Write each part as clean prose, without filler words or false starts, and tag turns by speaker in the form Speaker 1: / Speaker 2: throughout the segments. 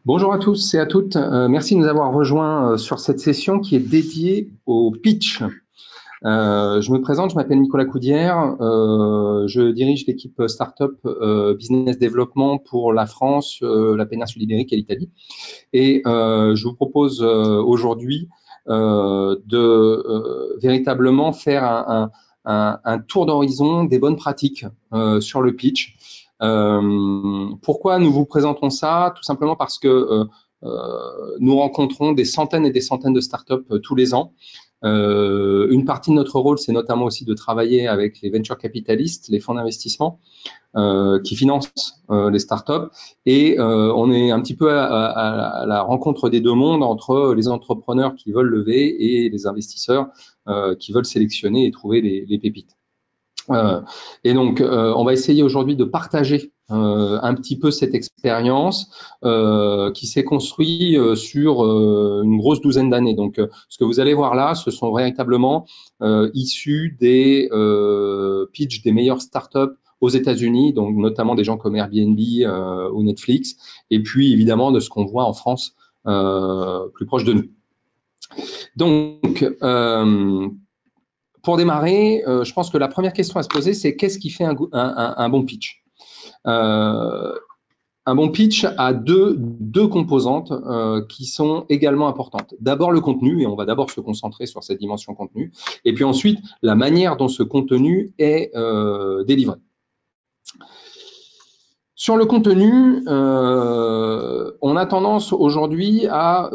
Speaker 1: Bonjour à tous et à toutes. Merci de nous avoir rejoints sur cette session qui est dédiée au pitch. Je me présente, je m'appelle Nicolas Coudière. Je dirige l'équipe Startup Business Development pour la France, la péninsule ibérique et l'Italie. Et je vous propose aujourd'hui de véritablement faire un tour d'horizon des bonnes pratiques sur le pitch. Pourquoi nous vous présentons ça? Tout simplement parce que nous rencontrons des centaines et des centaines de startups tous les ans. Une partie de notre rôle, c'est notamment aussi de travailler avec les venture capitalistes, les fonds d'investissement qui financent les startups. Et on est un petit peu à la rencontre des deux mondes entre les entrepreneurs qui veulent lever et les investisseurs qui veulent sélectionner et trouver les pépites. Et donc, on va essayer aujourd'hui de partager un petit peu cette expérience qui s'est construite sur une grosse douzaine d'années. Donc, ce que vous allez voir là, ce sont véritablement issus des pitchs des meilleures startups aux États-Unis, donc notamment des gens comme Airbnb ou Netflix, et puis évidemment de ce qu'on voit en France plus proche de nous. Donc, pour démarrer, je pense que la première question à se poser, c'est qu'est-ce qui fait un bon pitch? Un bon pitch a deux composantes qui sont également importantes. D'abord le contenu, et on va d'abord se concentrer sur cette dimension contenu, et puis ensuite la manière dont ce contenu est délivré. Sur le contenu, on a tendance aujourd'hui à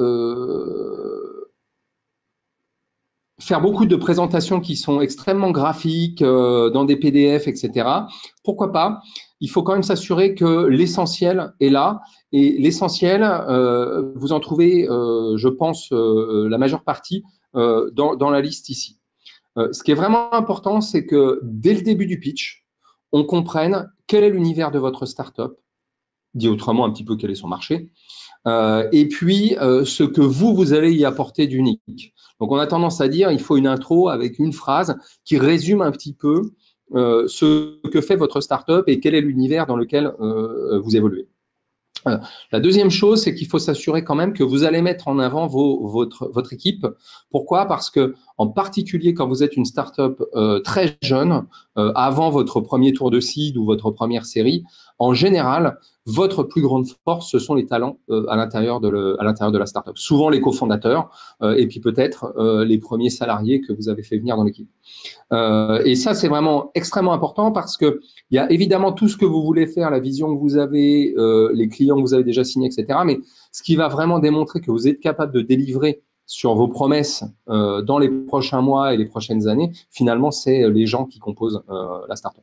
Speaker 1: faire beaucoup de présentations qui sont extrêmement graphiques, dans des PDF, etc. Pourquoi pas? Il faut quand même s'assurer que l'essentiel est là. Et l'essentiel, vous en trouvez, je pense, la majeure partie dans la liste ici. Ce qui est vraiment important, c'est que dès le début du pitch, on comprenne quel est l'univers de votre startup, dit autrement un petit peu quel est son marché, et puis ce que vous allez y apporter d'unique. Donc on a tendance à dire il faut une intro avec une phrase qui résume un petit peu ce que fait votre startup et quel est l'univers dans lequel vous évoluez. La deuxième chose, c'est qu'il faut s'assurer quand même que vous allez mettre en avant votre équipe. Pourquoi? Parce que, en particulier quand vous êtes une startup très jeune, avant votre premier tour de seed ou votre première série, en général, votre plus grande force, ce sont les talents à l'intérieur de la startup. Souvent les cofondateurs et puis peut-être les premiers salariés que vous avez fait venir dans l'équipe. Et ça, c'est vraiment extrêmement important parce que il y a évidemment tout ce que vous voulez faire, la vision que vous avez, les clients que vous avez déjà signés, etc. Mais ce qui va vraiment démontrer que vous êtes capable de délivrer sur vos promesses dans les prochains mois et les prochaines années, finalement, c'est les gens qui composent la startup.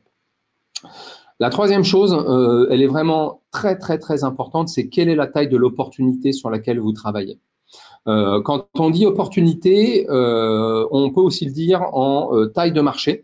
Speaker 1: La troisième chose, elle est vraiment très importante, c'est quelle est la taille de l'opportunité sur laquelle vous travaillez. Quand on dit opportunité, on peut aussi le dire en taille de marché.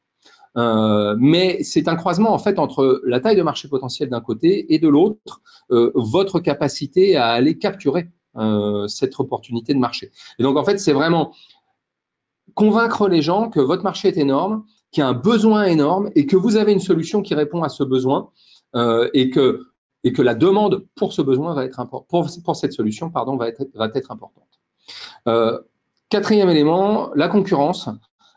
Speaker 1: Mais c'est un croisement en fait entre la taille de marché potentielle d'un côté et de l'autre, votre capacité à aller capturer cette opportunité de marché. Et donc en fait, c'est vraiment convaincre les gens que votre marché est énorme, qu'il y a un besoin énorme et que vous avez une solution qui répond à ce besoin et que la demande pour ce besoin va être pour cette solution, pardon, va être importante. Quatrième élément, la concurrence.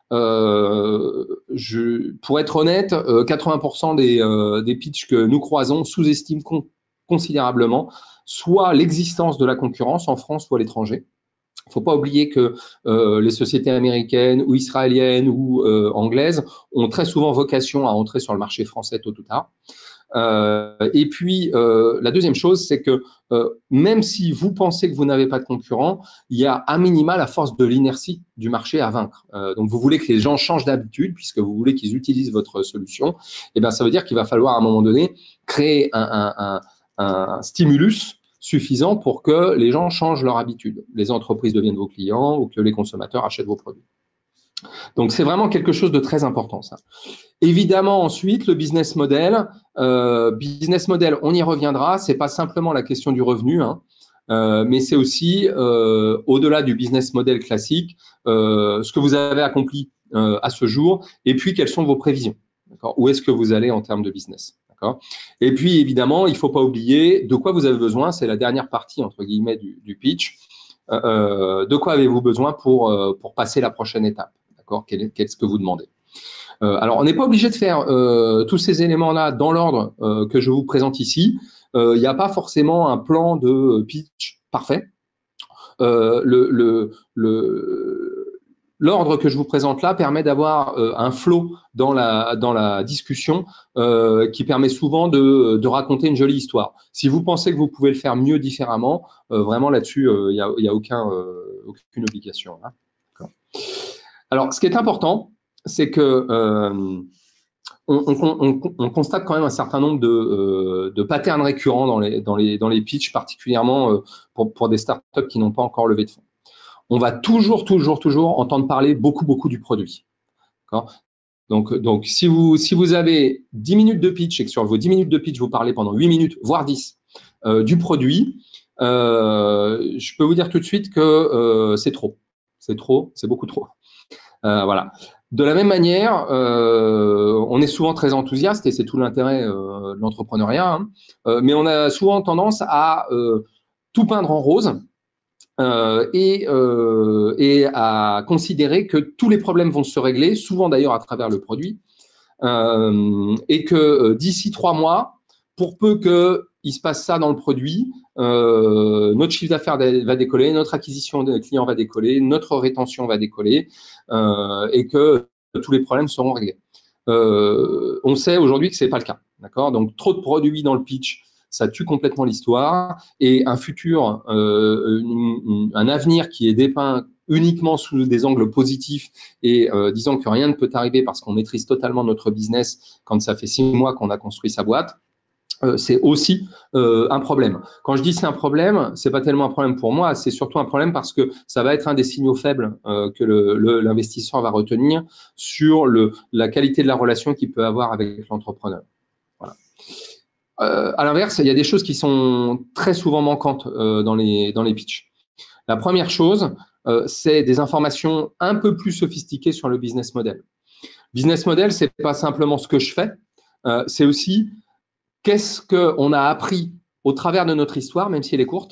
Speaker 1: Pour être honnête, 80% des pitchs que nous croisons sous-estiment considérablement soit l'existence de la concurrence en France ou à l'étranger. Il ne faut pas oublier que les sociétés américaines ou israéliennes ou anglaises ont très souvent vocation à entrer sur le marché français tôt ou tard. Et puis, la deuxième chose, c'est que même si vous pensez que vous n'avez pas de concurrent, il y a à minima la force de l'inertie du marché à vaincre. Donc, vous voulez que les gens changent d'habitude puisque vous voulez qu'ils utilisent votre solution. Et bien, ça veut dire qu'il va falloir à un moment donné créer un stimulus suffisant pour que les gens changent leur habitude. Les entreprises deviennent vos clients ou que les consommateurs achètent vos produits. Donc, c'est vraiment quelque chose de très important, ça. Évidemment, ensuite, le business model. Business model, on y reviendra. C'est pas simplement la question du revenu, hein, mais c'est aussi, au-delà du business model classique, ce que vous avez accompli à ce jour et puis quelles sont vos prévisions. Où est-ce que vous allez en termes de business? D'accord. Et puis, évidemment, il ne faut pas oublier de quoi vous avez besoin. C'est la dernière partie, entre guillemets, du pitch. De quoi avez-vous besoin pour passer la prochaine étape? D'accord. Qu'est-ce que vous demandez? Alors, on n'est pas obligé de faire tous ces éléments-là dans l'ordre que je vous présente ici. Il n'y a pas forcément un plan de pitch parfait. L'ordre que je vous présente là permet d'avoir un flow dans la discussion qui permet souvent de raconter une jolie histoire. Si vous pensez que vous pouvez le faire mieux différemment, vraiment là-dessus, il n'y a aucune obligation. Hein. Alors, ce qui est important, c'est que on constate quand même un certain nombre de patterns récurrents dans les pitchs, particulièrement pour des startups qui n'ont pas encore levé de fonds. On va toujours entendre parler beaucoup du produit. Donc si vous avez 10 minutes de pitch et que sur vos 10 minutes de pitch, vous parlez pendant 8 minutes, voire 10, du produit, je peux vous dire tout de suite que c'est trop. C'est beaucoup trop. Voilà. De la même manière, on est souvent très enthousiaste et c'est tout l'intérêt de l'entrepreneuriat, hein, mais on a souvent tendance à tout peindre en rose et à considérer que tous les problèmes vont se régler, souvent d'ailleurs à travers le produit, et que d'ici 3 mois, pour peu qu'il se passe ça dans le produit, notre chiffre d'affaires va décoller, notre acquisition de clients va décoller, notre rétention va décoller, et que tous les problèmes seront réglés. On sait aujourd'hui que c'est pas le cas, d'accord? Donc trop de produits dans le pitch, ça tue complètement l'histoire, et un futur, un avenir qui est dépeint uniquement sous des angles positifs et disant que rien ne peut arriver parce qu'on maîtrise totalement notre business quand ça fait 6 mois qu'on a construit sa boîte, c'est aussi un problème. Quand je dis c'est un problème, c'est pas tellement un problème pour moi, c'est surtout un problème parce que ça va être un des signaux faibles que l'investisseur va retenir sur la qualité de la relation qu'il peut avoir avec l'entrepreneur. Voilà. À l'inverse, il y a des choses qui sont très souvent manquantes dans les pitchs. La première chose, c'est des informations un peu plus sophistiquées sur le business model. Business model, c'est pas simplement ce que je fais, c'est aussi qu'est-ce qu'on a appris au travers de notre histoire, même si elle est courte,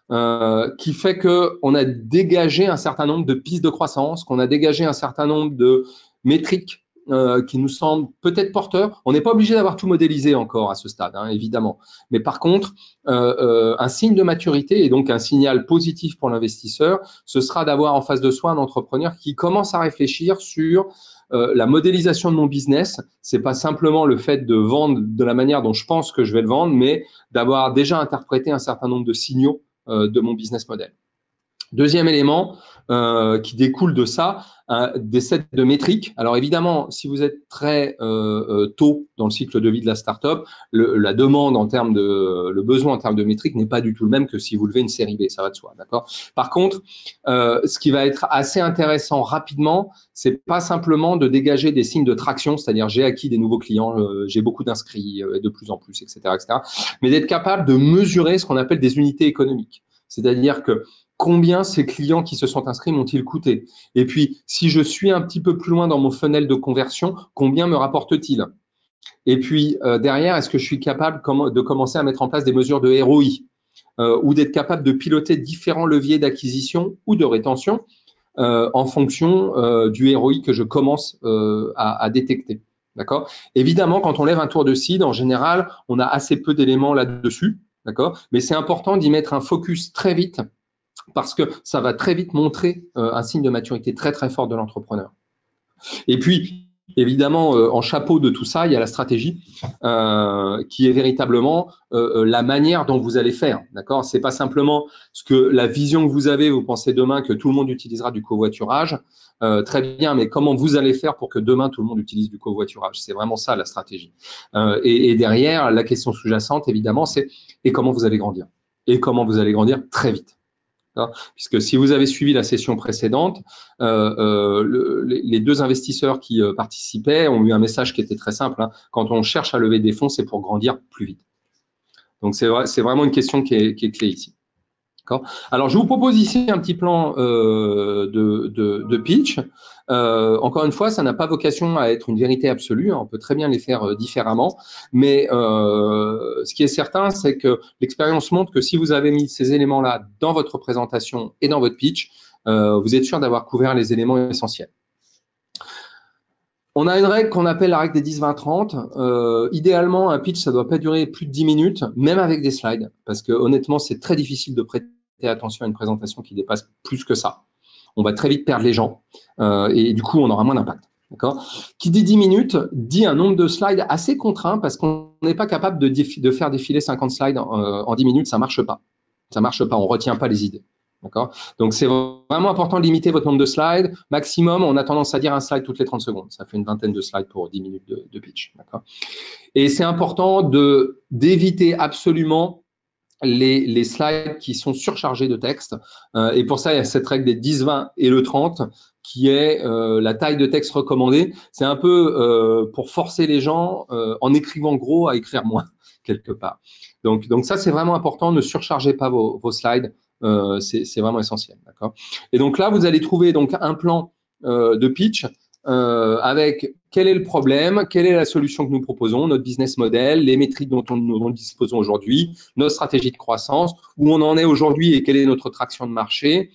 Speaker 1: qui fait qu'on a dégagé un certain nombre de pistes de croissance, qu'on a dégagé un certain nombre de métriques qui nous semblent peut-être porteurs. On n'est pas obligé d'avoir tout modélisé encore à ce stade, hein, évidemment. Mais par contre, un signe de maturité et donc un signal positif pour l'investisseur, ce sera d'avoir en face de soi un entrepreneur qui commence à réfléchir sur la modélisation de mon business. C'est pas simplement le fait de vendre de la manière dont je pense que je vais le vendre, mais d'avoir déjà interprété un certain nombre de signaux de mon business model. Deuxième élément qui découle de ça, des sets de métriques. Alors évidemment, si vous êtes très tôt dans le cycle de vie de la startup, la demande en termes le besoin en termes de métriques n'est pas du tout le même que si vous levez une série B, ça va de soi, d'accord. Par contre, ce qui va être assez intéressant rapidement, c'est pas simplement de dégager des signes de traction, c'est-à-dire j'ai acquis des nouveaux clients, j'ai beaucoup d'inscrits, de plus en plus, etc., mais d'être capable de mesurer ce qu'on appelle des unités économiques, c'est-à-dire que combien ces clients qui se sont inscrits m'ont-ils coûté? Et puis, si je suis un petit peu plus loin dans mon funnel de conversion, combien me rapporte-t-il? Et puis, derrière, est-ce que je suis capable de commencer à mettre en place des mesures de ROI ou d'être capable de piloter différents leviers d'acquisition ou de rétention en fonction du ROI que je commence à détecter? D'accord? Évidemment, quand on lève un tour de seed, en général, on a assez peu d'éléments là-dessus. D'accord? Mais c'est important d'y mettre un focus très vite, parce que ça va très vite montrer un signe de maturité très fort de l'entrepreneur. Et puis, évidemment, en chapeau de tout ça, il y a la stratégie qui est véritablement la manière dont vous allez faire. D'accord ? C'est pas simplement la vision que vous avez, vous pensez demain que tout le monde utilisera du covoiturage. Très bien, mais comment vous allez faire pour que demain tout le monde utilise du covoiturage? C'est vraiment ça la stratégie. Et derrière, la question sous-jacente, évidemment, c'est et comment vous allez grandir? Et comment vous allez grandir très vite? Puisque si vous avez suivi la session précédente, les deux investisseurs qui participaient ont eu un message qui était très simple. Hein. Quand on cherche à lever des fonds, c'est pour grandir plus vite. Donc, c'est vraiment une question qui est clé ici. D'accord. Alors, je vous propose ici un petit plan de pitch. Encore une fois, ça n'a pas vocation à être une vérité absolue. Hein, on peut très bien les faire différemment. Mais ce qui est certain, c'est que l'expérience montre que si vous avez mis ces éléments-là dans votre présentation et dans votre pitch, vous êtes sûr d'avoir couvert les éléments essentiels. On a une règle qu'on appelle la règle des 10-20-30. Idéalement, un pitch, ça ne doit pas durer plus de 10 minutes, même avec des slides, parce que honnêtement, c'est très difficile de prêter attention à une présentation qui dépasse plus que ça. On va très vite perdre les gens et du coup, on aura moins d'impact. D'accord. Qui dit 10 minutes dit un nombre de slides assez contraint parce qu'on n'est pas capable de faire défiler 50 slides en 10 minutes, ça marche pas. Ça marche pas, on retient pas les idées. D'accord. Donc, c'est vraiment important de limiter votre nombre de slides. Maximum, on a tendance à dire un slide toutes les 30 secondes. Ça fait une vingtaine de slides pour 10 minutes de pitch. D'accord. Et c'est important d'éviter absolument les slides qui sont surchargés de texte. Et pour ça, il y a cette règle des 10, 20 et le 30 qui est la taille de texte recommandée. C'est un peu pour forcer les gens en écrivant gros à écrire moins, quelque part. Donc ça, c'est vraiment important. Ne surchargez pas vos slides. C'est vraiment essentiel. D'accord. Et donc là, vous allez trouver donc un plan de pitch avec quel est le problème, quelle est la solution que nous proposons, notre business model, les métriques dont nous disposons aujourd'hui, notre stratégie de croissance, où on en est aujourd'hui et quelle est notre traction de marché,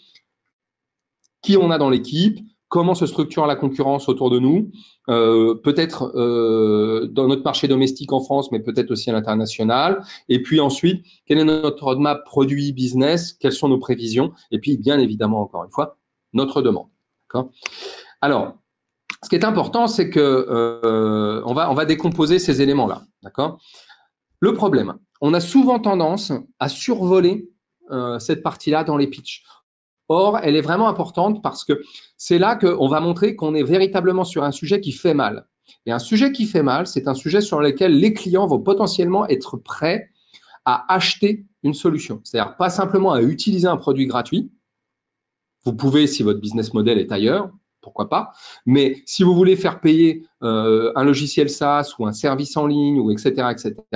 Speaker 1: qui on a dans l'équipe, comment se structure la concurrence autour de nous, peut-être dans notre marché domestique en France, mais peut-être aussi à l'international. Et puis ensuite, quel est notre roadmap produit business, quelles sont nos prévisions, et puis bien évidemment, encore une fois, notre demande. D'accord. Alors, ce qui est important, c'est que on va décomposer ces éléments-là. D'accord. Le problème, on a souvent tendance à survoler cette partie-là dans les pitchs. Or, elle est vraiment importante parce que c'est là qu'on va montrer qu'on est véritablement sur un sujet qui fait mal. Et un sujet qui fait mal, c'est un sujet sur lequel les clients vont potentiellement être prêts à acheter une solution. C'est-à-dire pas simplement à utiliser un produit gratuit. Vous pouvez, si votre business model est ailleurs, pourquoi pas. Mais si vous voulez faire payer un logiciel SaaS ou un service en ligne, ou etc.,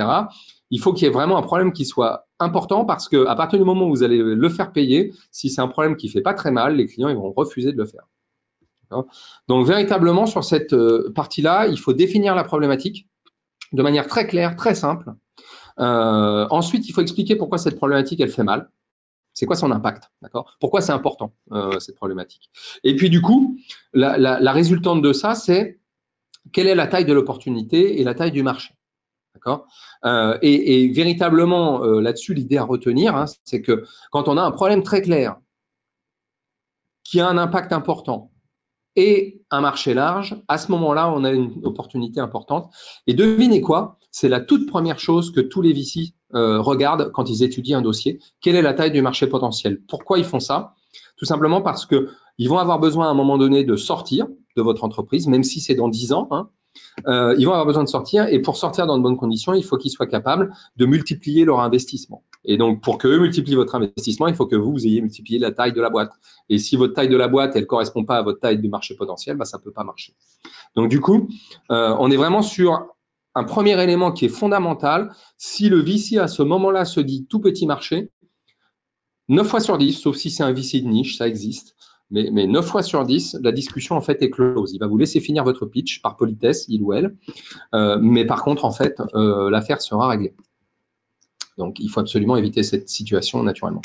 Speaker 1: il faut qu'il y ait vraiment un problème qui soit important parce qu'à partir du moment où vous allez le faire payer, si c'est un problème qui ne fait pas très mal, les clients ils vont refuser de le faire. Donc, véritablement, sur cette partie-là, il faut définir la problématique de manière très claire, très simple. Ensuite, il faut expliquer pourquoi cette problématique, elle fait mal. C'est quoi son impact, d'accord? Pourquoi c'est important, cette problématique? Et puis, du coup, la résultante de ça, c'est quelle est la taille de l'opportunité et la taille du marché, d'accord? Et véritablement, là-dessus, l'idée à retenir, hein, c'est que quand on a un problème très clair, qui a un impact important et un marché large, à ce moment-là, on a une opportunité importante. Et devinez quoi? C'est la toute première chose que tous les VC regardent quand ils étudient un dossier. Quelle est la taille du marché potentiel? Pourquoi ils font ça? Tout simplement parce qu'ils vont avoir besoin à un moment donné de sortir de votre entreprise, même si c'est dans 10 ans. Hein. Ils vont avoir besoin de sortir et pour sortir dans de bonnes conditions, il faut qu'ils soient capables de multiplier leur investissement. Et donc, pour qu'eux multiplient votre investissement, il faut que vous ayez multiplié la taille de la boîte. Et si votre taille de la boîte, elle ne correspond pas à votre taille du marché potentiel, bah, ça ne peut pas marcher. Donc, du coup, on est vraiment sur un premier élément qui est fondamental. Si le VC, à ce moment-là, se dit tout petit marché, 9 fois sur 10, sauf si c'est un VC de niche, ça existe, mais 9 fois sur 10, la discussion, en fait, est close. Il va vous laisser finir votre pitch par politesse, il ou elle. Mais par contre, en fait, l'affaire sera réglée. Donc, il faut absolument éviter cette situation naturellement.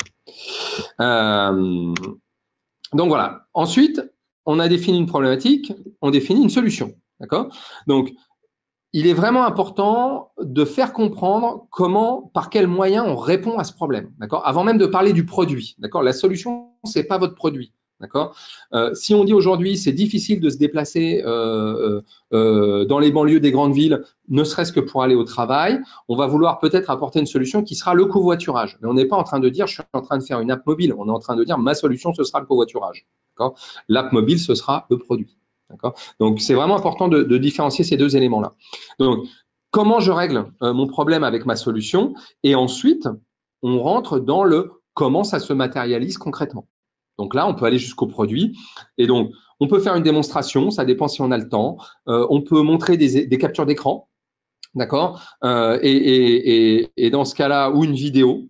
Speaker 1: Donc, voilà. Ensuite, on a défini une problématique, on définit une solution. D'accord? Donc, il est vraiment important de faire comprendre comment, par quels moyens on répond à ce problème. D'accord? Avant même de parler du produit. D'accord? La solution, c'est pas votre produit. D'accord. Si on dit aujourd'hui c'est difficile de se déplacer dans les banlieues des grandes villes, ne serait-ce que pour aller au travail, on va vouloir peut-être apporter une solution qui sera le covoiturage. Mais on n'est pas en train de dire je suis en train de faire une app mobile. On est en train de dire ma solution ce sera le covoiturage. D'accord. L'app mobile ce sera le produit. D'accord. Donc c'est vraiment important de différencier ces deux éléments-là. Donc comment je règle mon problème avec ma solution et ensuite on rentre dans le comment ça se matérialise concrètement. Donc là, on peut aller jusqu'au produit. Et donc, on peut faire une démonstration, ça dépend si on a le temps. On peut montrer des captures d'écran, d'accord, et dans ce cas-là, ou une vidéo.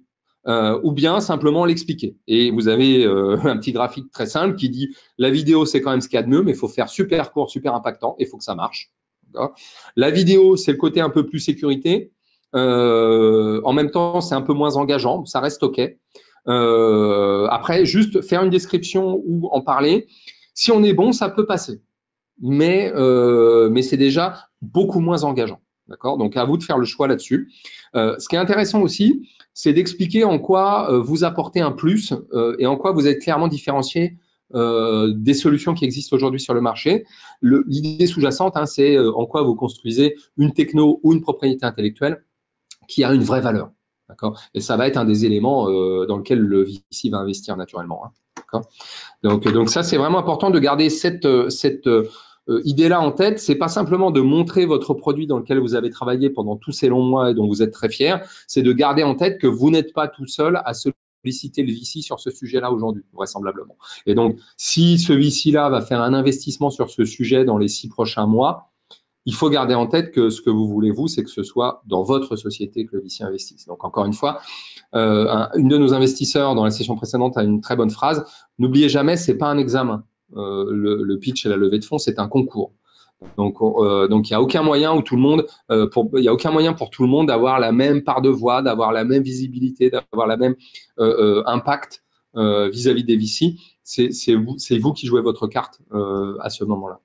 Speaker 1: ou bien simplement l'expliquer. Et vous avez un petit graphique très simple qui dit la vidéo, c'est quand même ce qu'il y a de mieux, mais il faut faire super court, super impactant, et il faut que ça marche. La vidéo, c'est le côté un peu plus sécurité. En même temps, c'est un peu moins engageant, ça reste OK. Après, juste faire une description ou en parler. Si on est bon, ça peut passer. Mais c'est déjà beaucoup moins engageant. D'accord? Donc, à vous de faire le choix là-dessus. Ce qui est intéressant aussi, c'est d'expliquer en quoi vous apportez un plus et en quoi vous êtes clairement différencié des solutions qui existent aujourd'hui sur le marché. L'idée sous-jacente, hein, c'est en quoi vous construisez une techno ou une propriété intellectuelle qui a une vraie valeur. D'accord? Et ça va être un des éléments dans lequel le VC va investir naturellement. Hein. D'accord? Donc ça, c'est vraiment important de garder cette idée-là en tête. C'est pas simplement de montrer votre produit dans lequel vous avez travaillé pendant tous ces longs mois et dont vous êtes très fier. C'est de garder en tête que vous n'êtes pas tout seul à solliciter le VC sur ce sujet-là aujourd'hui, vraisemblablement. Et donc, si ce VC-là va faire un investissement sur ce sujet dans les 6 prochains mois, il faut garder en tête que ce que vous voulez, vous, c'est que ce soit dans votre société que le VC investisse. Donc, encore une fois, une de nos investisseurs dans la session précédente a une très bonne phrase. N'oubliez jamais, c'est pas un examen. Le pitch et la levée de fonds, c'est un concours. Donc, il y a aucun moyen où tout le monde, il y a aucun moyen pour tout le monde d'avoir la même part de voix, d'avoir la même visibilité, d'avoir la même impact vis-à-vis des VC. C'est vous qui jouez votre carte à ce moment-là.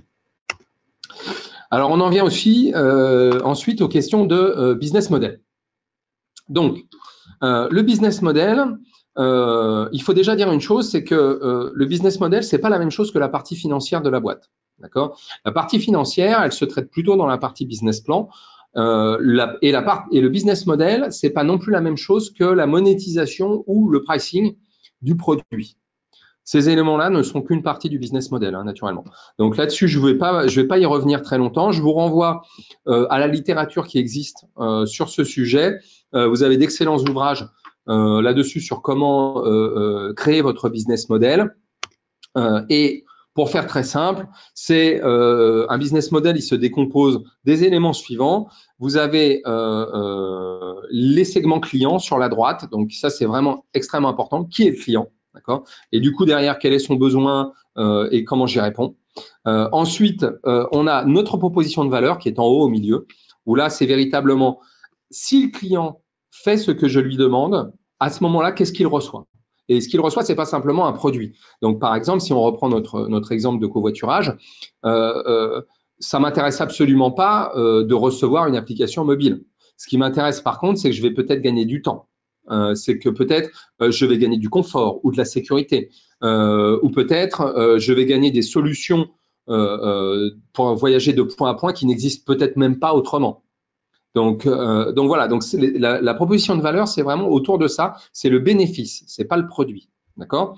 Speaker 1: Alors, on en vient aussi ensuite aux questions de business model. Donc, le business model, il faut déjà dire une chose, c'est que le business model, c'est pas la même chose que la partie financière de la boîte. D'accord? La partie financière, elle se traite plutôt dans la partie business plan. Et le business model, c'est pas non plus la même chose que la monétisation ou le pricing du produit. Ces éléments-là ne sont qu'une partie du business model, hein, naturellement. Donc là-dessus, je vais pas y revenir très longtemps. Je vous renvoie à la littérature qui existe sur ce sujet. Vous avez d'excellents ouvrages là-dessus sur comment créer votre business model. Et pour faire très simple, c'est un business model, il se décompose des éléments suivants. Vous avez les segments clients sur la droite. Donc ça, c'est vraiment extrêmement important. Qui est le client? D'accord. Et du coup, derrière, quel est son besoin et comment j'y réponds. Ensuite, on a notre proposition de valeur qui est en haut au milieu, où là, c'est véritablement si le client fait ce que je lui demande, à ce moment-là, qu'est-ce qu'il reçoit? Et ce qu'il reçoit, c'est pas simplement un produit. Donc, par exemple, si on reprend notre exemple de covoiturage, ça m'intéresse absolument pas de recevoir une application mobile. Ce qui m'intéresse, par contre, c'est que je vais peut-être gagner du temps. C'est que peut-être je vais gagner du confort ou de la sécurité, ou peut-être je vais gagner des solutions pour voyager de point à point qui n'existent peut-être même pas autrement. Donc voilà. Donc la proposition de valeur, c'est vraiment autour de ça. C'est le bénéfice, c'est pas le produit, d'accord.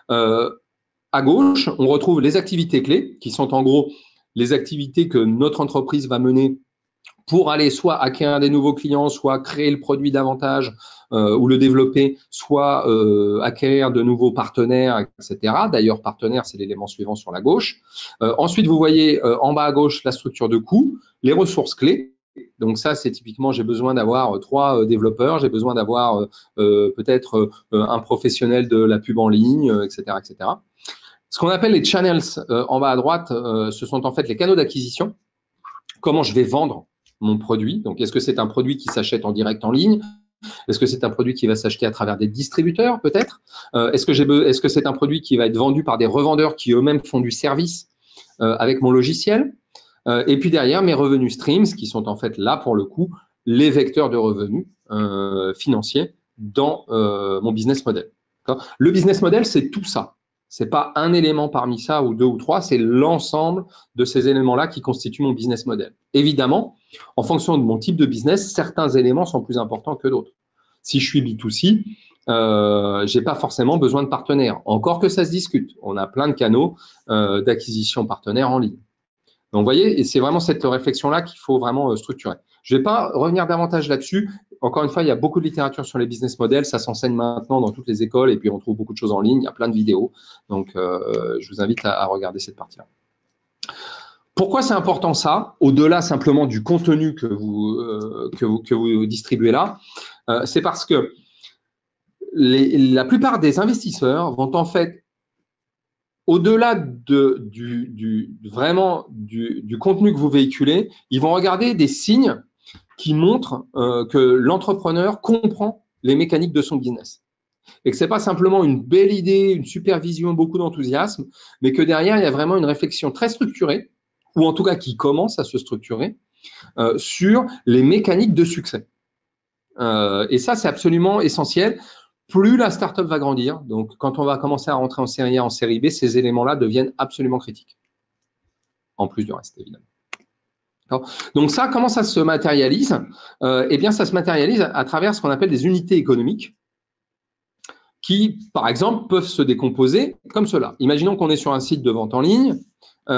Speaker 1: À gauche, on retrouve les activités clés, qui sont en gros les activités que notre entreprise va mener pour aller soit acquérir des nouveaux clients, soit créer le produit davantage ou le développer, soit acquérir de nouveaux partenaires, etc. D'ailleurs, partenaire, c'est l'élément suivant sur la gauche. Ensuite, vous voyez en bas à gauche la structure de coût, les ressources clés. Donc ça, c'est typiquement, j'ai besoin d'avoir 3 développeurs, j'ai besoin d'avoir peut-être un professionnel de la pub en ligne, etc., etc. Ce qu'on appelle les channels en bas à droite, ce sont en fait les canaux d'acquisition. Comment je vais vendre mon produit. Donc, est-ce que c'est un produit qui s'achète en direct en ligne? Est-ce que c'est un produit qui va s'acheter à travers des distributeurs, peut-être? Est-ce que c'est un produit qui va être vendu par des revendeurs qui eux-mêmes font du service avec mon logiciel? Et puis derrière, mes revenus streams, qui sont en fait là, pour le coup, les vecteurs de revenus financiers dans mon business model. Le business model, c'est tout ça. C'est pas un élément parmi ça ou 2 ou 3, c'est l'ensemble de ces éléments-là qui constituent mon business model. Évidemment, en fonction de mon type de business, certains éléments sont plus importants que d'autres. Si je suis B2C, j'ai pas forcément besoin de partenaires. Encore que ça se discute. On a plein de canaux d'acquisition partenaires en ligne. Donc, vous voyez, et c'est vraiment cette réflexion-là qu'il faut vraiment structurer. Je ne vais pas revenir davantage là-dessus. Encore une fois, il y a beaucoup de littérature sur les business models. Ça s'enseigne maintenant dans toutes les écoles et puis on trouve beaucoup de choses en ligne. Il y a plein de vidéos. Donc, je vous invite à regarder cette partie-là. Pourquoi c'est important ça, au-delà simplement du contenu que vous distribuez là? C'est parce que la plupart des investisseurs vont en fait, au-delà vraiment du contenu que vous véhiculez, ils vont regarder des signes qui montrent que l'entrepreneur comprend les mécaniques de son business. Et que ce n'est pas simplement une belle idée, une supervision, beaucoup d'enthousiasme, mais que derrière, il y a vraiment une réflexion très structurée, ou en tout cas qui commence à se structurer, sur les mécaniques de succès. Et ça, c'est absolument essentiel. Plus la startup va grandir, donc quand on va commencer à rentrer en série A, en série B, ces éléments-là deviennent absolument critiques. En plus du reste, évidemment. Donc ça, comment ça se matérialise? Eh bien, ça se matérialise à travers ce qu'on appelle des unités économiques qui, par exemple, peuvent se décomposer comme cela. Imaginons qu'on est sur un site de vente en ligne. Tout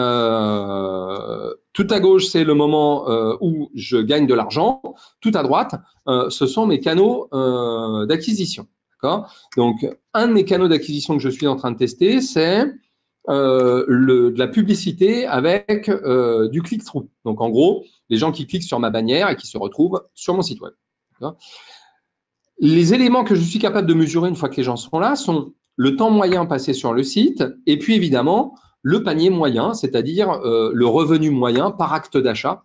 Speaker 1: à gauche, c'est le moment où je gagne de l'argent. Tout à droite, ce sont mes canaux d'acquisition. Donc, un de mes canaux d'acquisition que je suis en train de tester, c'est de la publicité avec du click-through. Donc, en gros, les gens qui cliquent sur ma bannière et qui se retrouvent sur mon site web. Les éléments que je suis capable de mesurer une fois que les gens sont là sont le temps moyen passé sur le site et puis évidemment le panier moyen, c'est-à-dire le revenu moyen par acte d'achat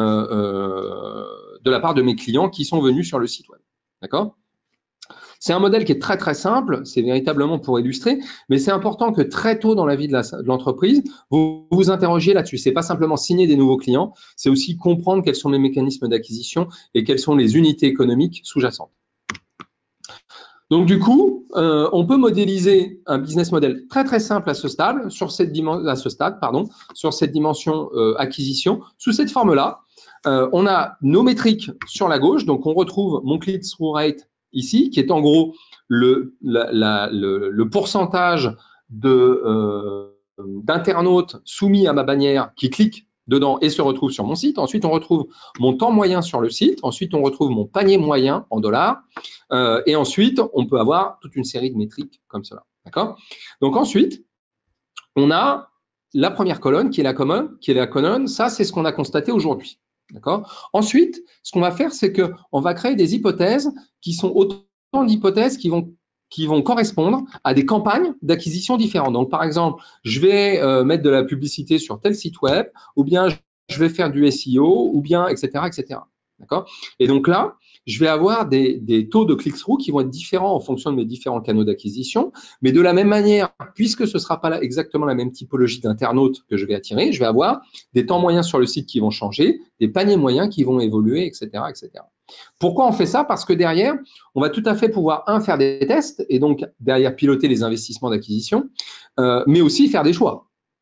Speaker 1: de la part de mes clients qui sont venus sur le site web. D'accord ? C'est un modèle qui est très très simple, c'est véritablement pour illustrer, mais c'est important que très tôt dans la vie de l'entreprise, vous vous interrogiez là-dessus. C'est pas simplement signer des nouveaux clients, c'est aussi comprendre quels sont les mécanismes d'acquisition et quelles sont les unités économiques sous-jacentes. Donc du coup, on peut modéliser un business model très très simple à ce stade, sur cette dimension acquisition, sous cette forme-là. On a nos métriques sur la gauche, donc on retrouve mon click-through rate ici, qui est en gros le pourcentage d'internautes soumis à ma bannière qui cliquent dedans et se retrouvent sur mon site. Ensuite, on retrouve mon temps moyen sur le site. Ensuite, on retrouve mon panier moyen en dollars. Et ensuite, on peut avoir toute une série de métriques comme cela. D'accord ? Donc ensuite, on a la première colonne qui est la colonne. Ça, c'est ce qu'on a constaté aujourd'hui. D'accord ? Ensuite, ce qu'on va faire, c'est qu'on va créer des hypothèses qui sont autant d'hypothèses qui vont correspondre à des campagnes d'acquisition différentes. Donc, par exemple, je vais mettre de la publicité sur tel site web, ou bien je vais faire du SEO, ou bien, etc., etc. D'accord ? Et donc là, je vais avoir des taux de click-through qui vont être différents en fonction de mes différents canaux d'acquisition, mais de la même manière, puisque ce ne sera pas exactement la même typologie d'internautes que je vais attirer, je vais avoir des temps moyens sur le site qui vont changer, des paniers moyens qui vont évoluer, etc., etc. Pourquoi on fait ça? Parce que derrière, on va tout à fait pouvoir, faire des tests et donc derrière piloter les investissements d'acquisition, mais aussi faire des choix.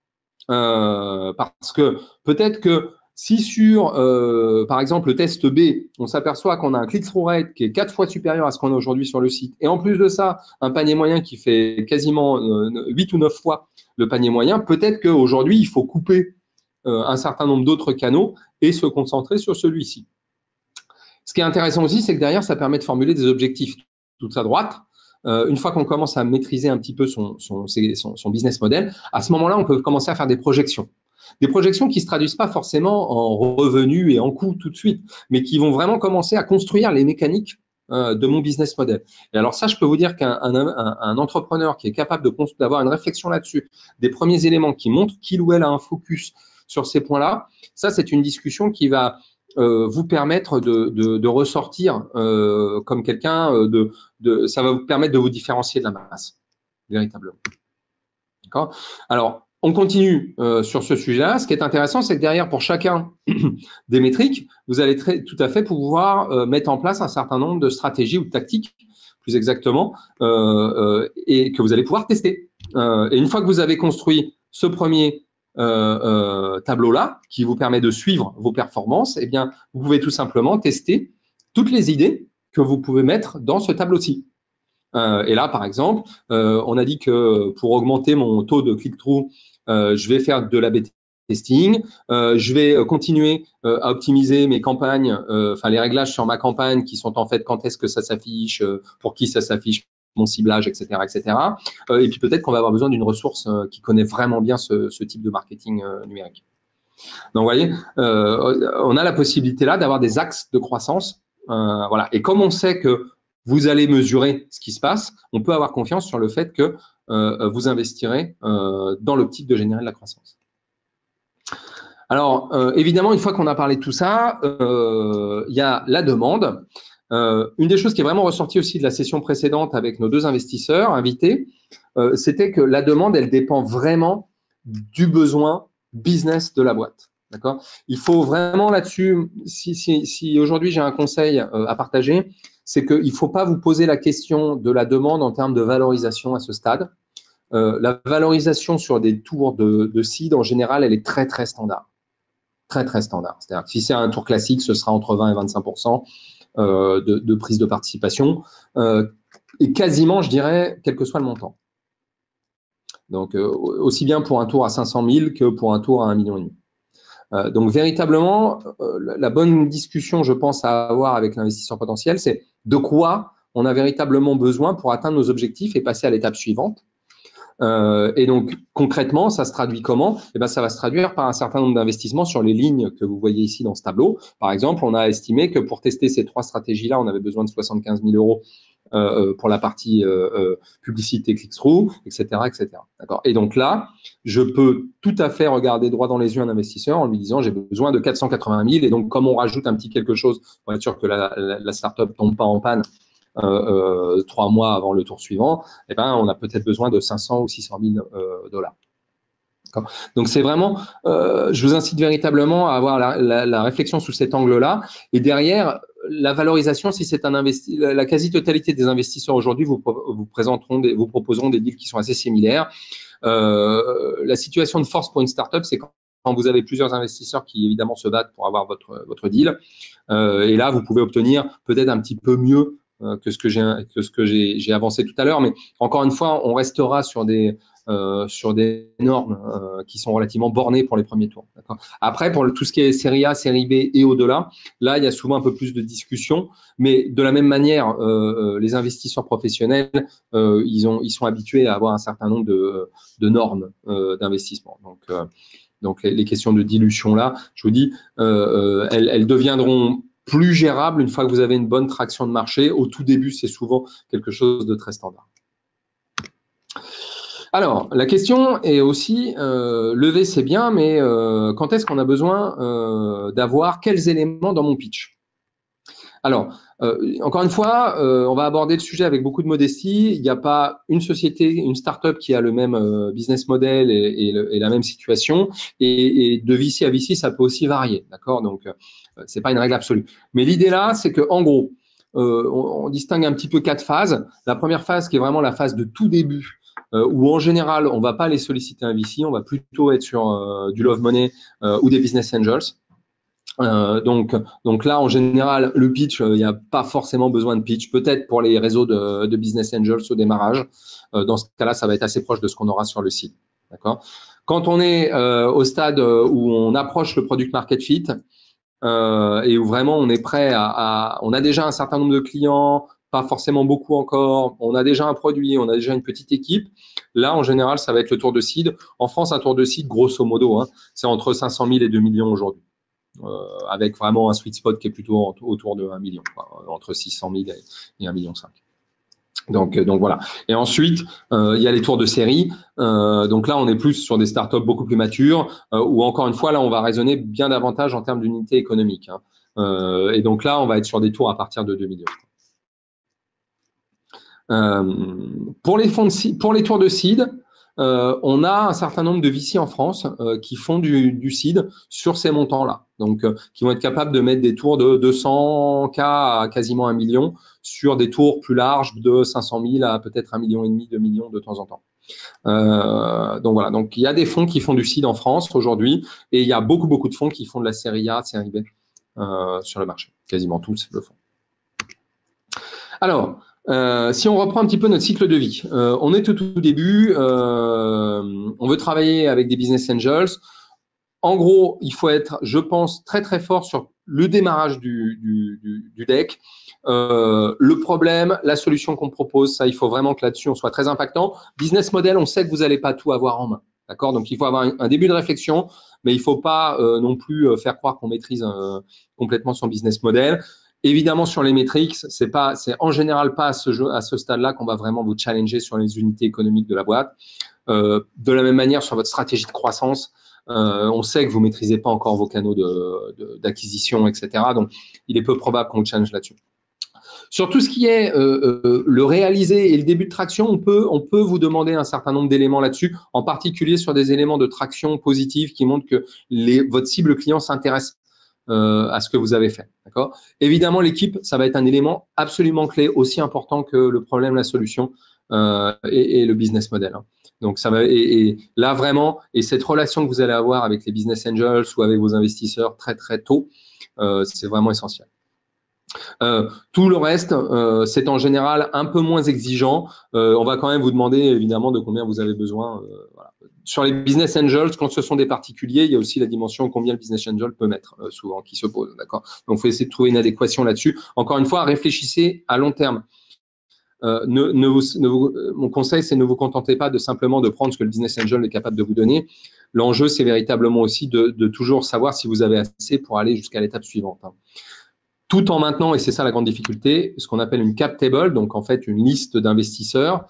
Speaker 1: Parce que peut-être que si sur, par exemple, le test B, on s'aperçoit qu'on a un click-through rate qui est 4 fois supérieur à ce qu'on a aujourd'hui sur le site, et en plus de ça, un panier moyen qui fait quasiment 8 ou 9 fois le panier moyen, peut-être qu'aujourd'hui, il faut couper un certain nombre d'autres canaux et se concentrer sur celui-ci. Ce qui est intéressant aussi, c'est que derrière, ça permet de formuler des objectifs tout à droite. Une fois qu'on commence à maîtriser un petit peu son business model, à ce moment-là, on peut commencer à faire des projections. Des projections qui ne se traduisent pas forcément en revenus et en coûts tout de suite, mais qui vont vraiment commencer à construire les mécaniques de mon business model. Et alors ça, je peux vous dire qu'un entrepreneur qui est capable d'avoir une réflexion là-dessus, des premiers éléments qui montrent qu'il ou elle a un focus sur ces points-là, ça, c'est une discussion qui va vous permettre de ressortir comme quelqu'un ça va vous permettre de vous différencier de la masse, véritablement. D'accord ? Alors, on continue sur ce sujet-là. Ce qui est intéressant, c'est que derrière, pour chacun des métriques, vous allez tout à fait pouvoir mettre en place un certain nombre de stratégies ou de tactiques, plus exactement, et que vous allez pouvoir tester. Et une fois que vous avez construit ce premier tableau-là, qui vous permet de suivre vos performances, eh bien, vous pouvez tout simplement tester toutes les idées que vous pouvez mettre dans ce tableau-ci. Et là, par exemple, on a dit que pour augmenter mon taux de click-through, je vais faire de l'A/B testing, je vais continuer à optimiser mes campagnes, les réglages sur ma campagne qui sont en fait quand est-ce que ça s'affiche, pour qui ça s'affiche, mon ciblage, etc., etc. Et puis peut-être qu'on va avoir besoin d'une ressource qui connaît vraiment bien ce type de marketing numérique. Donc, vous voyez, on a la possibilité là d'avoir des axes de croissance. Voilà. Et comme on sait que vous allez mesurer ce qui se passe, on peut avoir confiance sur le fait que vous investirez dans l'optique de générer de la croissance. Alors, évidemment, une fois qu'on a parlé de tout ça, il y a la demande. Une des choses qui est vraiment ressortie aussi de la session précédente avec nos 2 investisseurs invités, c'était que la demande, elle dépend vraiment du besoin business de la boîte. D'accord ? Il faut vraiment là-dessus, si aujourd'hui j'ai un conseil à partager, c'est qu'il ne faut pas vous poser la question de la demande en termes de valorisation à ce stade. La valorisation sur des tours de seed, en général, elle est très, très standard. Très, très standard. C'est-à-dire que si c'est un tour classique, ce sera entre 20 et 25% de prise de participation, et quasiment, je dirais, quel que soit le montant. Donc, aussi bien pour un tour à 500 000 que pour un tour à 1,5 million. Donc, véritablement, la bonne discussion, je pense, à avoir avec l'investisseur potentiel, c'est de quoi on a véritablement besoin pour atteindre nos objectifs et passer à l'étape suivante. Et donc, concrètement, ça se traduit comment? Eh ben, ça va se traduire par un certain nombre d'investissements sur les lignes que vous voyez ici dans ce tableau. Par exemple, on a estimé que pour tester ces 3 stratégies-là, on avait besoin de 75 000 euros pour la partie publicité click-through, etc., etc. D'accord. Et donc là, je peux tout à fait regarder droit dans les yeux un investisseur en lui disant j'ai besoin de 480 000 et donc comme on rajoute un petit quelque chose pour être sûr que la startup tombe pas en panne 3 mois avant le tour suivant, eh ben on a peut-être besoin de 500 ou 600 000 dollars. Donc c'est vraiment, je vous incite véritablement à avoir la réflexion sous cet angle-là. Et derrière, la valorisation, si c'est un la quasi-totalité des investisseurs aujourd'hui vous proposeront des deals qui sont assez similaires. La situation de force pour une startup, c'est quand vous avez plusieurs investisseurs qui évidemment se battent pour avoir votre deal. Et là, vous pouvez obtenir peut-être un petit peu mieux que ce que j'ai avancé tout à l'heure. Mais encore une fois, on restera sur des normes qui sont relativement bornées pour les premiers tours. Après, pour tout ce qui est série A, série B et au-delà, là, il y a souvent un peu plus de discussions, mais de la même manière, les investisseurs professionnels, ils sont habitués à avoir un certain nombre de normes d'investissement. Donc les questions de dilution là, je vous dis, elles deviendront plus gérables une fois que vous avez une bonne traction de marché. Au tout début, c'est souvent quelque chose de très standard. Alors, la question est aussi, lever c'est bien, mais quand est-ce qu'on a besoin d'avoir quels éléments dans mon pitch? Alors, encore une fois, on va aborder le sujet avec beaucoup de modestie. Il n'y a pas une société, une start-up qui a le même business model et la même situation. Et de VC à VC, ça peut aussi varier, d'accord? Donc, c'est pas une règle absolue. Mais l'idée là, c'est que en gros, on distingue un petit peu 4 phases. La première phase qui est vraiment la phase de tout début, où en général, on va pas aller solliciter un VC, on va plutôt être sur du love money ou des business angels. Donc là, en général, le pitch, il n'y a pas forcément besoin de pitch, peut-être pour les réseaux de business angels au démarrage. Dans ce cas-là, ça va être assez proche de ce qu'on aura sur le site. D'accord. Quand on est au stade où on approche le product market fit et où vraiment on est prêt on a déjà un certain nombre de clients, pas forcément beaucoup encore, on a déjà un produit, on a déjà une petite équipe. Là, en général, ça va être le tour de seed. En France, un tour de seed, grosso modo, c'est entre 500 000 et 2 millions aujourd'hui. Avec vraiment un sweet spot qui est plutôt autour de 1 million, entre 600 000 et 1,5 million. Donc voilà. Et ensuite, il y a les tours de série. Donc là, on est plus sur des startups beaucoup plus matures, où encore une fois, là, on va raisonner bien davantage en termes d'unité économique. Et donc là, on va être sur des tours à partir de 2 millions. Pour les tours de seed, on a un certain nombre de VC en France qui font du seed sur ces montants-là. Donc, qui vont être capables de mettre des tours de 200K à quasiment 1 million sur des tours plus larges de 500 000 à peut-être 1,5 million, 2 millions de temps en temps. Donc voilà. Donc, il y a des fonds qui font du seed en France aujourd'hui et il y a beaucoup de fonds qui font de la série A, série B sur le marché. Quasiment tous le font. Alors, si on reprend un petit peu notre cycle de vie, on est au tout début, on veut travailler avec des business angels. En gros, il faut être, je pense, très fort sur le démarrage du deck. Le problème, la solution qu'on propose, ça, il faut vraiment que là-dessus, on soit très impactant. Business model, on sait que vous n'allez pas tout avoir en main. D'accord? Donc, il faut avoir un début de réflexion, mais il ne faut pas non plus faire croire qu'on maîtrise complètement son business model. Évidemment, sur les métriques, c'est en général pas à ce stade-là qu'on va vraiment vous challenger sur les unités économiques de la boîte. De la même manière, sur votre stratégie de croissance, on sait que vous maîtrisez pas encore vos canaux d'acquisition, etc. Donc, il est peu probable qu'on vous challenge là-dessus. Sur tout ce qui est le réaliser et le début de traction, on peut vous demander un certain nombre d'éléments là-dessus, en particulier sur des éléments de traction positive qui montrent que votre cible client s'intéresse à ce que vous avez fait. D'accord ? Évidemment, l'équipe, ça va être un élément absolument clé, aussi important que le problème, la solution et le business model. Hein. Donc, ça va, et là, vraiment, et cette relation que vous allez avoir avec les business angels ou avec vos investisseurs très, très tôt, c'est vraiment essentiel. Tout le reste, c'est en général un peu moins exigeant. On va quand même vous demander évidemment de combien vous avez besoin. Voilà. Sur les business angels, quand ce sont des particuliers, il y a aussi la dimension combien le business angel peut mettre souvent qui se pose. D'accord. Donc, il faut essayer de trouver une adéquation là-dessus. Encore une fois, réfléchissez à long terme. Mon conseil, c'est ne vous contentez pas de simplement de prendre ce que le business angel est capable de vous donner. L'enjeu, c'est véritablement aussi de toujours savoir si vous avez assez pour aller jusqu'à l'étape suivante. Hein. Tout en maintenant, et c'est ça la grande difficulté, ce qu'on appelle une cap table, donc en fait une liste d'investisseurs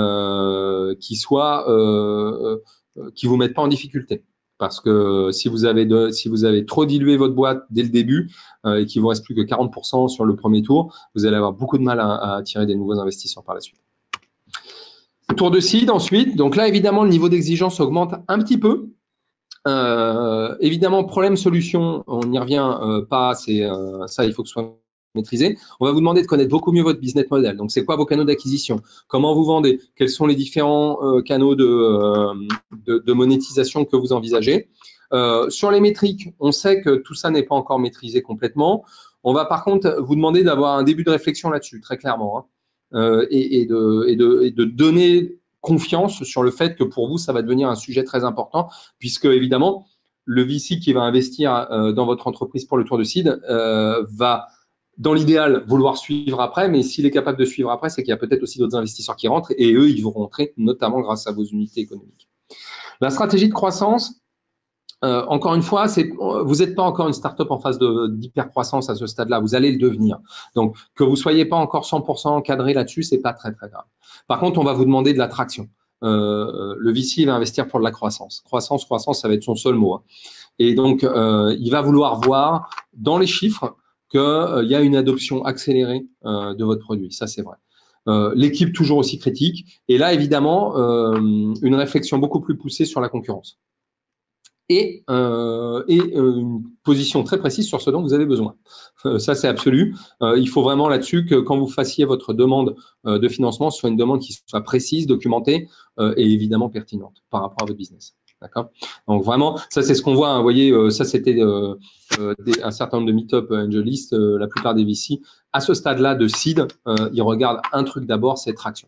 Speaker 1: qui vous mettent pas en difficulté. Parce que si vous avez trop dilué votre boîte dès le début et qu'il vous reste plus que 40% sur le premier tour, vous allez avoir beaucoup de mal à attirer des nouveaux investisseurs par la suite. Tour de seed ensuite. Donc là, évidemment, le niveau d'exigence augmente un petit peu. Évidemment, problème-solution, on n'y revient pas, ça, il faut que ce soit maîtrisé. On va vous demander de connaître beaucoup mieux votre business model. Donc, c'est quoi vos canaux d'acquisition? Comment vous vendez? Quels sont les différents canaux de monétisation que vous envisagez? Sur les métriques, on sait que tout ça n'est pas encore maîtrisé complètement. On va par contre vous demander d'avoir un début de réflexion là-dessus, très clairement, hein, et de donner confiance sur le fait que pour vous, ça va devenir un sujet très important, puisque évidemment, le VC qui va investir dans votre entreprise pour le tour de seed va, dans l'idéal, vouloir suivre après, mais s'il est capable de suivre après, c'est qu'il y a peut-être aussi d'autres investisseurs qui rentrent, et eux, ils vont rentrer notamment grâce à vos unités économiques. La stratégie de croissance, encore une fois, vous n'êtes pas encore une start-up en phase d'hyper-croissance à ce stade-là. Vous allez le devenir. Donc, que vous soyez pas encore 100% encadré là-dessus, c'est pas très, très grave. Par contre, on va vous demander de la traction. Le VC va investir pour de la croissance. Croissance, ça va être son seul mot. Hein. Et donc, il va vouloir voir dans les chiffres qu'il y a une adoption accélérée de votre produit. Ça, c'est vrai. L'équipe toujours aussi critique. Et là, évidemment, une réflexion beaucoup plus poussée sur la concurrence. Et une position très précise sur ce dont vous avez besoin. Ça, c'est absolu. Il faut vraiment là-dessus que quand vous fassiez votre demande de financement, ce soit une demande qui soit précise, documentée et évidemment pertinente par rapport à votre business. D'accord ? Donc vraiment, ça, c'est ce qu'on voit. Hein. Vous voyez, ça, c'était un certain nombre de meet-up angelists. La plupart des VC, à ce stade-là de seed, ils regardent un truc d'abord, c'est traction.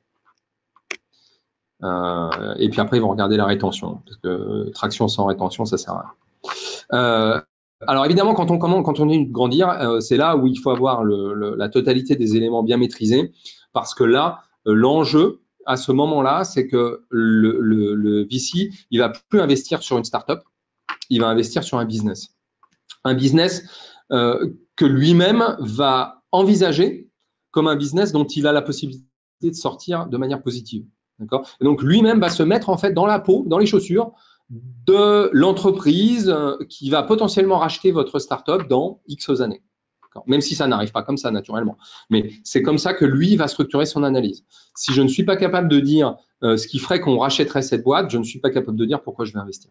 Speaker 1: Et puis après, ils vont regarder la rétention, parce que traction sans rétention, ça sert à rien. Alors évidemment, quand on est de grandir, c'est là où il faut avoir la totalité des éléments bien maîtrisés, parce que là, l'enjeu à ce moment-là, c'est que le VC, il va plus investir sur une startup, il va investir sur un business que lui-même va envisager comme un business dont il a la possibilité de sortir de manière positive. D'accord ? Et donc lui-même va se mettre en fait dans la peau, dans les chaussures de l'entreprise qui va potentiellement racheter votre startup dans X années. Même si ça n'arrive pas comme ça naturellement. Mais c'est comme ça que lui va structurer son analyse. Si je ne suis pas capable de dire ce qui ferait qu'on rachèterait cette boîte, je ne suis pas capable de dire pourquoi je vais investir.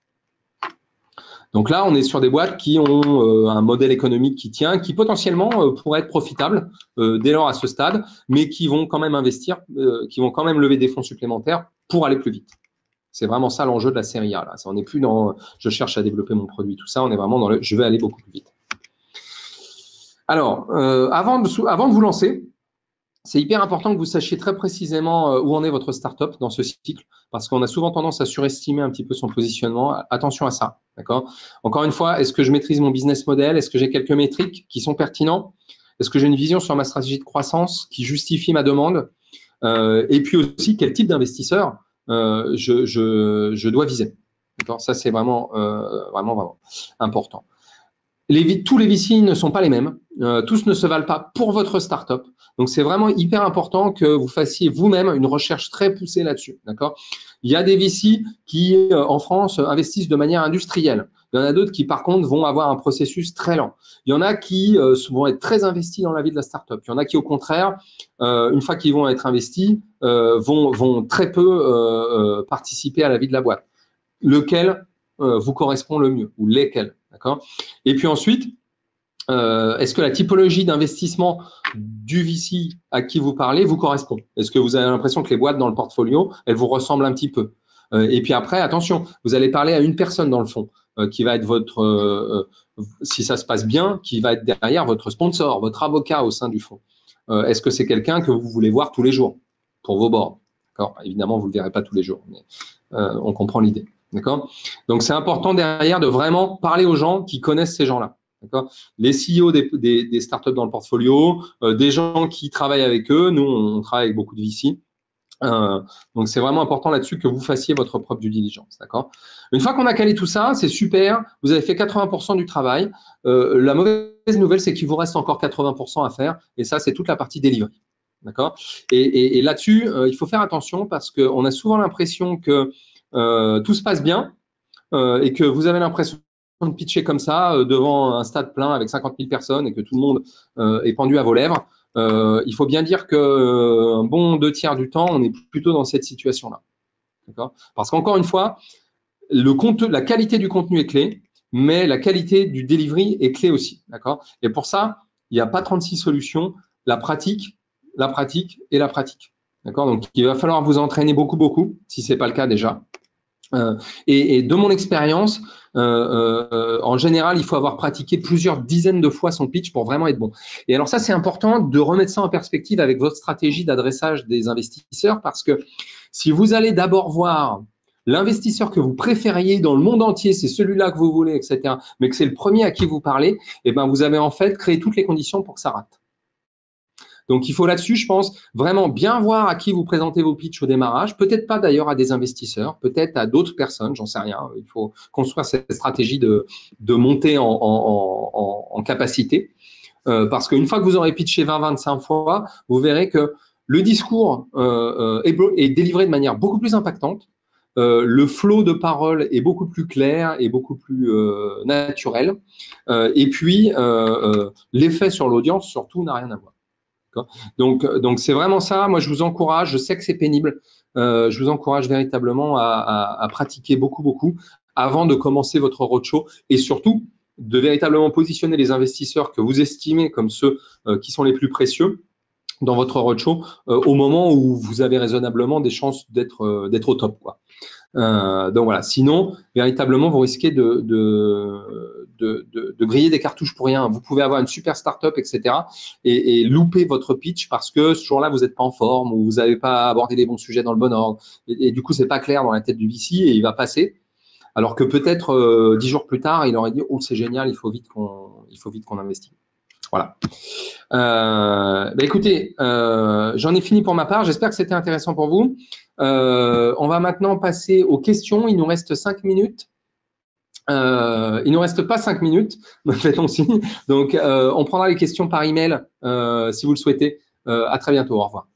Speaker 1: Donc là, on est sur des boîtes qui ont un modèle économique qui tient, qui potentiellement pourrait être profitable dès lors à ce stade, mais qui vont quand même investir, qui vont quand même lever des fonds supplémentaires pour aller plus vite. C'est vraiment ça l'enjeu de la série A. Là. On n'est plus dans je cherche à développer mon produit, tout ça. On est vraiment dans je vais aller beaucoup plus vite. Alors, avant de vous lancer, c'est hyper important que vous sachiez très précisément où en est votre startup dans ce cycle, parce qu'on a souvent tendance à surestimer un petit peu son positionnement. Attention à ça, d'accord ? Encore une fois, est-ce que je maîtrise mon business model ? Est-ce que j'ai quelques métriques qui sont pertinents ? Est-ce que j'ai une vision sur ma stratégie de croissance qui justifie ma demande ? Et puis aussi, quel type d'investisseur je dois viser ? D'accord ? Ça, c'est vraiment important. tous les VC ne sont pas les mêmes. Tous ne se valent pas pour votre startup. Donc, c'est vraiment hyper important que vous fassiez vous-même une recherche très poussée là-dessus. D'accord? Il y a des VC qui, en France, investissent de manière industrielle. Il y en a d'autres qui, par contre, vont avoir un processus très lent. Il y en a qui vont être très investis dans la vie de la startup. Il y en a qui, au contraire, une fois qu'ils vont être investis, vont très peu participer à la vie de la boîte. Lequel vous correspond le mieux ou lesquels, d'accord? Et puis ensuite, est-ce que la typologie d'investissement du VC à qui vous parlez vous correspond? Est-ce que vous avez l'impression que les boîtes dans le portfolio, elles vous ressemblent un petit peu? Et puis après, attention, vous allez parler à une personne dans le fond qui va être votre, si ça se passe bien, qui va être derrière votre sponsor, votre avocat au sein du fonds. Est-ce que c'est quelqu'un que vous voulez voir tous les jours pour vos boards? D'accord? Évidemment, vous ne le verrez pas tous les jours, mais on comprend l'idée. D'accord? Donc, c'est important derrière de vraiment parler aux gens qui connaissent ces gens-là. D'accord? Les CEO des startups dans le portfolio, des gens qui travaillent avec eux. Nous, on travaille avec beaucoup de VC. Donc, c'est vraiment important là-dessus que vous fassiez votre propre due diligence. D'accord? Une fois qu'on a calé tout ça, c'est super. Vous avez fait 80% du travail. La mauvaise nouvelle, c'est qu'il vous reste encore 80% à faire. Et ça, c'est toute la partie delivery. D'accord? Et là-dessus, il faut faire attention parce qu'on a souvent l'impression que tout se passe bien et que vous avez l'impression de pitcher comme ça devant un stade plein avec 50 000 personnes et que tout le monde est pendu à vos lèvres. Il faut bien dire qu'un bon 2/3 du temps, on est plutôt dans cette situation-là. D'accord? Parce qu'encore une fois, la qualité du contenu est clé, mais la qualité du delivery est clé aussi. D'accord? Et pour ça, il n'y a pas 36 solutions. La pratique et la pratique. D'accord? Donc, il va falloir vous entraîner beaucoup, beaucoup, si ce n'est pas le cas déjà. Et de mon expérience, en général, il faut avoir pratiqué plusieurs dizaines de fois son pitch pour vraiment être bon. Et alors ça, c'est important de remettre ça en perspective avec votre stratégie d'adressage des investisseurs parce que si vous allez d'abord voir l'investisseur que vous préfériez dans le monde entier, c'est celui-là que vous voulez, etc., mais que c'est le premier à qui vous parlez, eh ben, vous avez en fait créé toutes les conditions pour que ça rate. Donc, il faut là-dessus, je pense, vraiment bien voir à qui vous présentez vos pitchs au démarrage. Peut-être pas d'ailleurs à des investisseurs, peut-être à d'autres personnes, j'en sais rien. Il faut construire cette stratégie de montée en capacité. Parce qu'une fois que vous aurez pitché 20-25 fois, vous verrez que le discours est délivré de manière beaucoup plus impactante. Le flot de parole est beaucoup plus clair et beaucoup plus naturel. Et puis, l'effet sur l'audience, surtout, n'a rien à voir. Donc c'est vraiment ça. Moi, je vous encourage. Je sais que c'est pénible. Je vous encourage véritablement à pratiquer beaucoup, beaucoup avant de commencer votre roadshow et surtout de véritablement positionner les investisseurs que vous estimez comme ceux qui sont les plus précieux dans votre roadshow au moment où vous avez raisonnablement des chances d'être au top, quoi. Donc voilà. Sinon, véritablement, vous risquez de griller des cartouches pour rien. Vous pouvez avoir une super startup, etc., et louper votre pitch parce que ce jour-là, vous n'êtes pas en forme ou vous n'avez pas abordé les bons sujets dans le bon ordre. Et du coup, c'est pas clair dans la tête du VC et il va passer. Alors que peut-être 10 jours plus tard, il aurait dit oh c'est génial, il faut vite qu'on investisse. Voilà. Écoutez, j'en ai fini pour ma part. J'espère que c'était intéressant pour vous. On va maintenant passer aux questions. Il nous reste 5 minutes. Il nous reste pas 5 minutes, me fait-on signe. Donc, on prendra les questions par email si vous le souhaitez. À très bientôt. Au revoir.